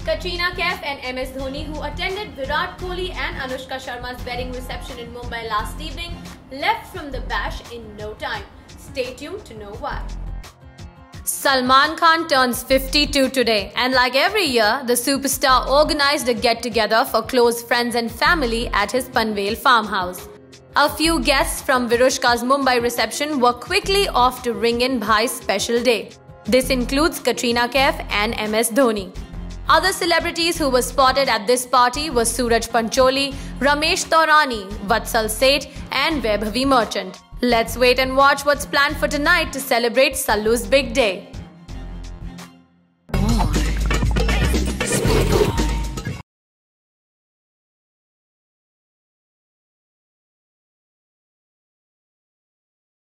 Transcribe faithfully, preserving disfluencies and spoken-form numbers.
Katrina Kaif and M S Dhoni, who attended Virat Kohli and Anushka Sharma's wedding reception in Mumbai last evening, left from the bash in no time. Stay tuned to know why. Salman Khan turns fifty-two today, and like every year, the superstar organized a get-together for close friends and family at his Panvel farmhouse. A few guests from Virushka's Mumbai reception were quickly off to ring in Bhai's special day. This includes Katrina Kaif and M S Dhoni. Other celebrities who were spotted at this party were Suraj Pancholi, Ramesh Taurani, Vatsal Seth and Vaibhavi Merchant. Let's wait and watch what's planned for tonight to celebrate Sallu's big day.